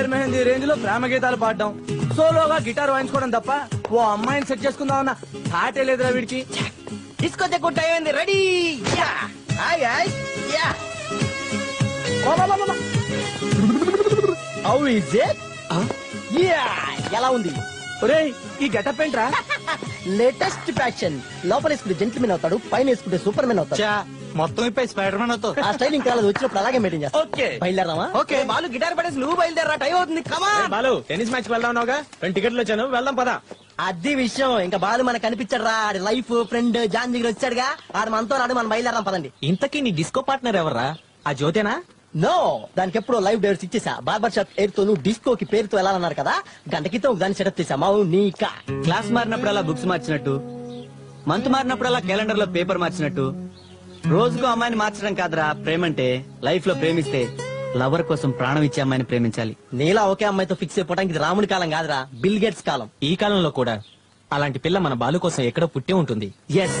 Fire mehndi range లో ప్రేమ గీతాలు పాడడం, సోలోగా గిటార్ వాయించుకోవడం తప్ప ఓ అమ్మాయిని సెట్ చేసుకుందామన్న థాటే లేదురా వీడికి. డిస్కో చెక్కుంటే అయింది రెడీ. How is it? ఎలా ఉంది? ఒరేయ్ ఈ గెటప్ ఏంట్రా? Latest fashion. లోపల వేసుకుంటే జెంట్మెన్ అవుతాడు, పైన వేసుకుంటే సూపర్ మ్యాన్ అవుతాడు. మొత్తం ఇప్పుడు స్పైడర్ మ్యాన్ అవుతావు. ఆ స్టైల్ ఇంకా వచ్చినప్పుడు అలాగే మెయింటైన్ చేస్తా. ఓకే బయలుదేరదామా? ఓకే బాలు గిటార్ పడేసి నువ్వు బయలుదేరా, టైం అవుతుంది. కమా బాలు టెన్నిస్ మ్యాచ్ వెళ్దావుగా, 2 టికెట్లు వచ్చాను, వెళ్దాం పదా. అది విషయం. ఇంకా బాలు మనకు కనిపించాడు రా. ఆడి లైఫ్ ఫ్రెండ్ జాన్ దగ్గర వచ్చాడుగా, ఆడు మనతో రాడు, మనం బయలుదేరాం పదండి. ఇంతకీ నీ డిస్కో పార్ట్నర్ ఎవర్రా? ఆ జ్యోతేనా? నో, దానికి ఎప్పుడో లైవ్ డేట్స్ ఇచ్చేసా. బార్బర్ షాప్ పేరుతో నువ్వు డిస్కోకి పేరుతో వెళ్ళాలన్నారు కదా, గంట క్రితం దాన్ని సెటప్ చేసా. మావు నీకా క్లాస్ మారినప్పుడు అలా బుక్స్ మార్చినట్టు, మంత్ మారినప్పుడు అలా క్యాలెండర్ లో పేపర్ మార్చినట్టు, రోజుకు అమ్మాయిని మార్చడం కాదురా ప్రేమంటే. లైఫ్ లో ప్రేమిస్తే లవర్ కోసం ప్రాణం ఇచ్చే అమ్మాయిని ప్రేమించాలి. నీలా ఒకే అమ్మాయితో ఫిక్స్ అయిపోవడానికి ఇది రాముడి కాలం కాదురా, బిల్ గేట్స్ కాలం. ఈ కాలంలో కూడా అలాంటి పిల్ల మన బాలు కోసం ఎక్కడో పుట్టే ఉంటుంది. ఎస్.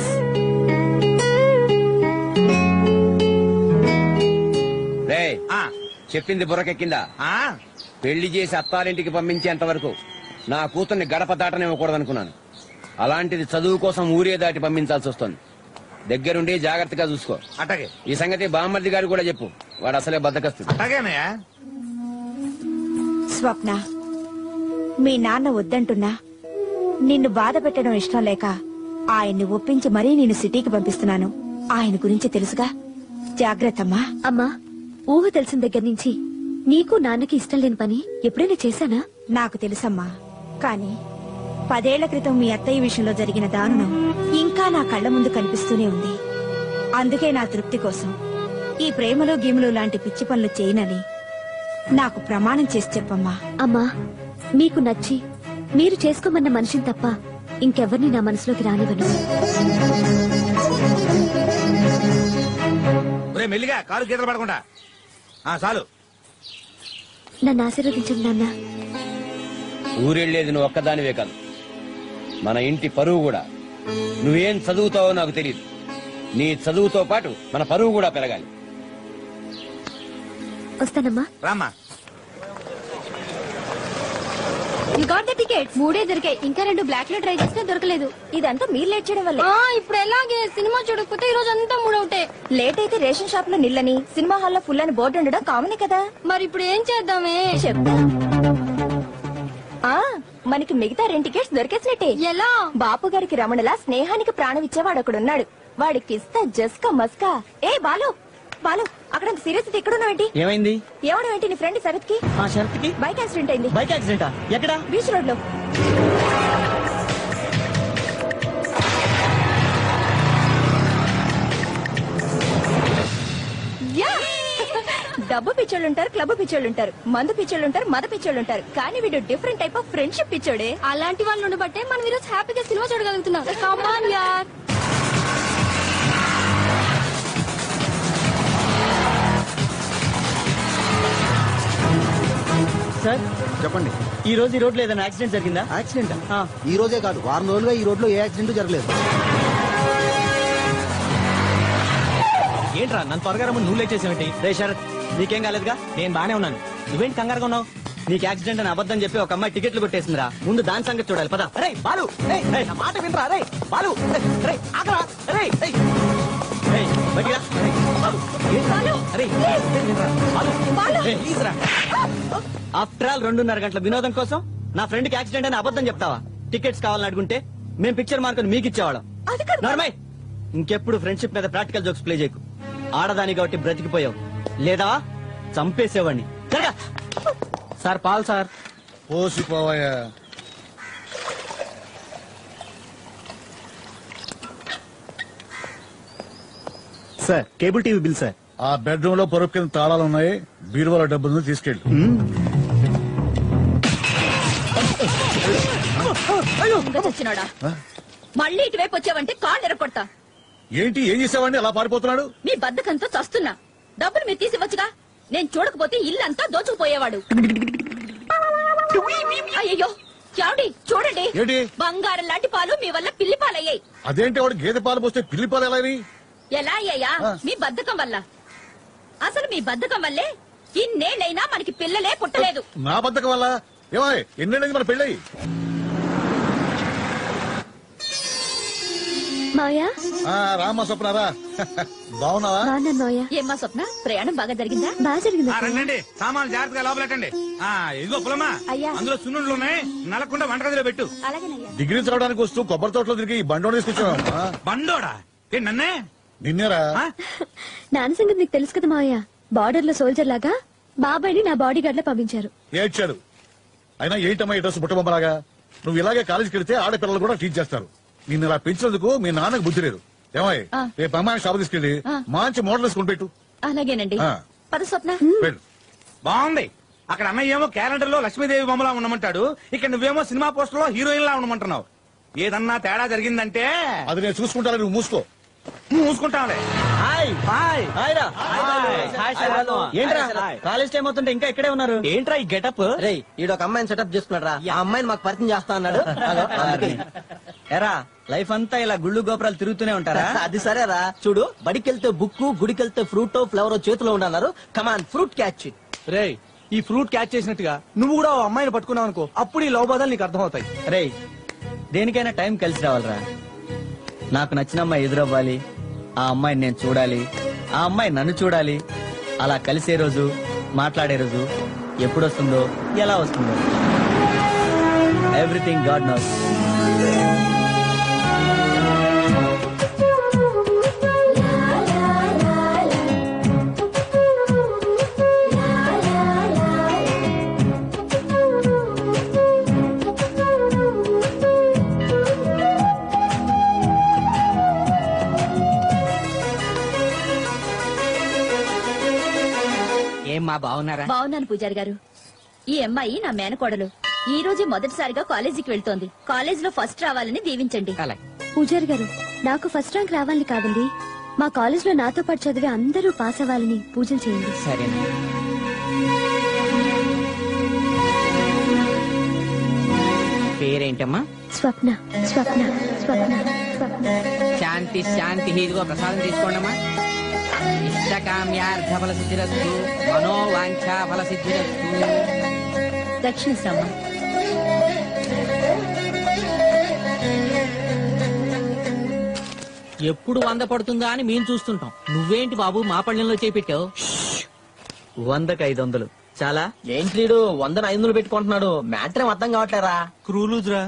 చెప్పింది బుర్రకెక్కిందా? పెళ్లి చేసి అత్తారింటికి పంపించేంత వరకు నా కూతుర్ని గడప దాటనివ్వకూడదనుకున్నాను. అలాంటిది చదువు కోసం ఊరే దాటి పంపించాల్సి వస్తుంది. దగ్గరుండి జాగ్రత్తగా చూసుకో. అట్టగే. ఈ సంగతి బామ్మర్ది గారు కూడా చెప్పు, వాడు అసలే బద్దకస్తుంది. అట్టగేనయ్యా. స్వప్న, మీ నాన్న వద్దంటున్నా నిన్ను బాధ పెట్టడం ఇష్టం లేక ఆయన్ని ఒప్పించి మరీ నేను సిటీకి పంపిస్తున్నాను. ఆయన గురించి తెలుసుగా, జాగ్రత్తమ్మా. అమ్మా, ఊహ తెలిసిన దగ్గర నుంచి నీకు నాన్నకి ఇష్టం లేని పని ఎప్పుడైనా చేశానా? నాకు తెలుసమ్మా, కానీ 10 ఏళ్ల క్రితం మీ అత్తయ్య విషయంలో జరిగిన దారుణం ఇంకా నా కళ్ల ముందు కనిపిస్తూనే ఉంది. అందుకే నా తృప్తి కోసం ఈ ప్రేమలో గీములు లాంటి పిచ్చి పనులు చేయనని నాకు ప్రమాణం చేసి చెప్పమ్మా. అమ్మా, మీకు నచ్చి మీరు చేసుకోమన్న మనిషిని తప్ప ఇంకెవరిని నా మనసులోకి రానివ్వను. మెల్లిగా కాలు గీతలు పడకుండా చాలు. నన్ను ఆశీర్వదించండి నాన్న. ఊరెళ్లేది నువ్వు ఒక్కదానివే కాదు, మన ఇంటి పరువు కూడా. నువ్వేం చదువుతావో నాకు తెలియదు, నీ చదువుతో పాటు మన పరువు కూడా పెరగాలి. వస్తానమ్మా. రామ్మా. You got the ticket. 3 దొరికాయి, ఇంకా 2 బ్లాక్ లో ట్రై చేస్తే దొరకలేదు. ఇదంతా మీరు లేట్ చేయడం వల్ల. ఇప్పుడు ఎలాగే సినిమా చూడకపోతే ఈ రోజు అంతా మూడవుటే. లేట్ అయితే రేషన్ షాప్ లో నిల్లని, సినిమా హాల్లో ఫుల్ అని బోర్డు ఉండడం కామనే కదా. మరి ఇప్పుడు ఏం చేద్దామే? చెప్తా. మనకి మిగతా 2 టికెట్స్ దొరికేసినట్టే. ఎలా? బాపు గారికి రమణలా స్నేహానికి ప్రాణం ఇచ్చేవాడు ఒకడున్నాడు. వాడికి ఇస్తా జస్కా మస్కా. ఏ బాలు, బాలు అక్కడ సీరియస్ ఎక్కడున్నావేంటి? ఏమైంది? ఏమడం ఏంటి? నీ ఫ్రెండ్ శరత్ కి శరత్ కి బైక్ యాక్సిడెంట్ అయింది. బైక్ యాక్సిడెంటా? ఎక్కడ? బీచ్ రోడ్ లో. డబ్బు పిచ్చోళ్ళు ఉంటారు, క్లబ్ పిచ్చోళ్ళు ఉంటారు, మందు పిచ్చోళ్ళు ఉంటారు, మద పిచ్చోళ్ళు ఉంటారు. కానీ వీడు డిఫరెంట్ టైప్ ఆఫ్ ఫ్రెండ్షిప్ పిచ్చోడే. అలాంటి వాళ్ళు ఉండబట్టే మనం ఈరోజు హ్యాపీగా సినిమా చూడగలుగుతున్నాం. కమ్ ఆన్ యార్. సార్ చెప్పండి. ఈ రోజు ఈ రోడ్ లో ఏదైనా యాక్సిడెంట్ జరిగిందా? యాక్సిడెంట్ ఈ రోజే కాదు, వారం రోజులుగా ఈ రోడ్ లో ఏ యాక్సిడెంట్ జరగలేదు. ఏంట్రా నన్ను త్వరగా రమ్మని నువ్వు లేట్ చేసావేంటి? రే శరత్, నీకేం కాలేదుగా? నేను బానే ఉన్నాను, నువ్వేంటి కంగారుగా ఉన్నావు? నీకు యాక్సిడెంట్ అని అబద్ధం చెప్పి ఒక అమ్మాయి టికెట్లు కొట్టేసిందిరా. ముందు దాని సంగతి చూడాలి, పద. అరే బాలు, నా మాట వినరా? రే బాలు, రే ఆగరా, రే బయటికి రా. ఆఫ్టర్ ఆల్ 2:30 గంటల వినోదం కోసం నా ఫ్రెండ్ కి యాక్సిడెంట్ అని అబద్ధం చెప్తావా? టికెట్స్ కావాలని అడుగుంటే మేము పిక్చర్ మార్కుని మీకు ఇచ్చేవాళ్ళం. నార్మల్, ఇంకెప్పుడు ఫ్రెండ్షిప్ మీద ప్రాక్టికల్ జోక్స్ ప్లే చేయకు. ఆడదాని కాబట్టి బ్రతికిపోయావు, లేదా చంపేసేవాడిని. సార్ పాల్ సార్. పోసిపోవయ్యా. Sir cable TV bill sir. ఆ బెడ్రూమ్ లో పొరుపు కింద తాళాలు ఉన్నాయి, బీరువాల డబ్బులు తీసుకెళ్ళి. చచ్చినాడా? మళ్ళీ ఇటువైపు వచ్చావంటే కాళ్ళు ఎరగొడతా. ఏంటి ఏం చేసావండి అలా పారిపోతున్నాడు? మీ బద్దకంతో చస్తున్నా. డబ్బులు మీరు తీసివచ్చుగా. నేను చూడకపోతే ఇల్లంతా దోచుకుపోయేవాడు. అయ్యో చావుడి చూడండి, ఏంటి? బంగారం లాంటి పాలు మీ వల్ల పిల్లి పాలయ్యాయి. అదేంటి వాడు గేదె పాలు పోస్తే పిల్లి పాలు ఎలా? ఎలా అయ్యాయా? మీ బద్ధకం వల్ల. అసలు మీ బద్ధకం వల్లే ఇన్నేళ్ళైనా మనకి పిల్లలే పుట్టలేదు. నా బద్దకం వల్ల ఏమాయ్ ఎన్నేళ్ళకి మన పెళ్ళయి మాయా రామ్మ స్వప్నారా బాగున్నావా? బాగున్నాను మాయా. ఏమ్మా స్వప్న, ప్రయాణం బాగా జరిగిందా? బాగా జరిగింది రండి సామాన్లు జాగ్రత్తగా లోపలెట్టండి. ఇదిగో పులమా, అయ్యా. అందులో సున్నుండ్లు ఉన్నాయి, నలకుండా వంటగదిలో పెట్టు. అలాగేనయ్యా. డిగ్రీ చదవడానికి వస్తూ కొబ్బరి తోటలో తిరిగి ఈ బండోని తీసుకొచ్చాను. బండోడా? ఏ నన్నే? నిన్నేరా? నాన్న సంగతి నీకు తెలుసు కదా మాయా. బార్డర్ లో సోల్జర్ లాగా బాబాయ్ని నా బాడీ గార్డ్ లో పంపించారు. ఏడ్చాడు. అయినా ఏంటమ్మా ఈ డ్రెస్ బుట్టబొమ్మలాగా? నువ్వు ఇలాగే కాలేజీకి వెళ్తే ఆడపిల్లలు కూడా టీచ్ చేస్తారు. నిన్ను ఇలా పెంచినందుకు మీ నాన్నకు బుద్ధి లేదు. ఏమాయ్ రేపు అమ్మాయి షాప్ తీసుకెళ్ళి మంచి మోడల్ వేసుకుని పెట్టు. అలాగేనండి. పద స్వప్న. వెళ్ళు. బాగుంది. అక్కడ అన్నయ్య ఏమో క్యాలెండర్ లో లక్ష్మీదేవి బొమ్మలా ఉండమంటాడు, ఇక్కడ నువ్వేమో సినిమా పోస్టర్ లో హీరోయిన్ లా ఉండమంటున్నావు. ఏదన్నా తేడా జరిగిందంటే అది నేను చూసుకుంటాను, నువ్వు మూసుకో. మూసుకుంటాంలే. ఏంట్రా కాలేజ్ టైం అవుతుంటే ఇంకా ఇక్కడే ఉన్నారు? ఏంట్రా ఈ గెటప్? రేయ్ ఈడొక అమ్మాయిని సెటప్ చేసుకున్నాడు రా. ఆ అమ్మాయిని మాకు పరిచయం చేస్తా అన్నాడు. ఎరా లైఫ్ అంతా ఇలా గుళ్ళు గోపురాలు తిరుగుతూనే ఉంటారా? అది సరేరా, చూడు బడికెళ్తే బుక్, గుడికెళ్తే ఫ్రూట్, ఫ్లవర్ చేతిలో ఉండన్నారు. కమాన్ ఫ్రూట్ క్యాచ్. రేయ్, ఈ ఫ్రూట్ క్యాచ్ చేసినట్టుగా నువ్వు కూడా ఓ అమ్మాయిని పట్టుకున్నావు అనుకో, అప్పుడు ఈ లవ్ బాధలు నీకు అర్థమవుతాయి. రేయ్ దేనికైనా టైం కలిసి రావాలరా. నాకు నచ్చిన అమ్మాయి ఎదురవ్వాలి, ఆ అమ్మాయిని నేను చూడాలి, ఆ అమ్మాయి నన్ను చూడాలి. అలా కలిసే రోజు, మాట్లాడే రోజు ఎప్పుడు వస్తుందో, ఎలా వస్తుందో, ఎవ్రీథింగ్ గాడ్ నోస్. ఏమ్మా బాగున్నారా? బాగున్నాను పూజారి గారు. ఈ అమ్మాయి నా మేనకోడలు. ఈ రోజు మొదటిసారిగా కాలేజీకి వెళ్తోంది. కాలేజ్ లో ఫస్ట్ రావాలని దీవించండి. పూజారి గారు, నాకు ఫస్ట్ ర్యాంక్ రావాలని కాదండి, మా కాలేజ్ లో నాతో పాటు చదివే అందరూ పాస్ అవ్వాలని పూజలు చేయండి. సరేనా? పేరేంటమ్మా? స్వప్న. స్వప్న. స్వప్న. స్వప్న. శాంతి శాంతి. ఇదిగో ప్రసాదం తీసుకోండమ్మా. ఇష్టకామ్యార్థ ఫల సిద్ధిరస్తు, మనోవాంఛా ఫల సిద్ధిరస్తు. దక్షిణిస్తామా. ఎప్పుడు 100 పడుతుందా అని మేము చూస్తుంటాం. నువ్వేంటి బాబు మా పళ్ళెంలో చేపెట్టావు? 100కి 500 చాలా. ఏంటి లీడు 100 500 పెట్టుకుంటున్నాడు? మ్యాటర్ అర్థం కావట్లేరా? క్రూలూజ్ రా.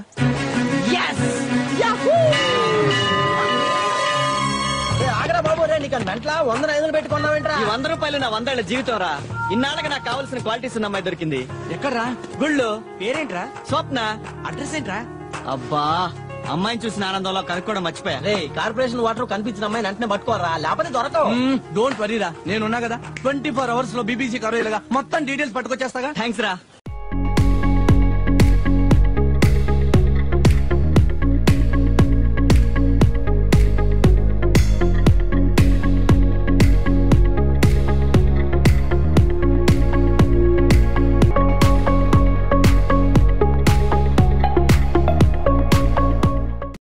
ఆగరా బాబు, రే నీకు మెంట్లా 100 500 పెట్టుకున్నావేంట్రా? ఈ 100 రూపాయలు నా 100 ఏళ్ల జీవితం రా. ఇన్నాళ్ళకి నాకు కావాల్సిన క్వాలిటీస్ ఉన్న అమ్మాయి దొరికింది. ఎక్కడ్రా? గుళ్ళు. పేరేంట్రా? స్వప్న. అడ్రస్ ఏంట్రా? అబ్బా, అమ్మాయిని చూసిన ఆనందంలో కనుక్కోవడం మర్చిపోయా. రే కార్పొరేషన్ వాటర్ కనిపించిన అమ్మాయిని వెంటనే పట్టుకోరా, లేకపోతే దొరకవు. డోంట్ వరీరా, నేనున్నా కదా. 24 hours లో బీబీసీ కరోయిలుగా మొత్తం డీటెయిల్స్ పట్టుకొచ్చేస్తాగా. థ్యాంక్స్ రా.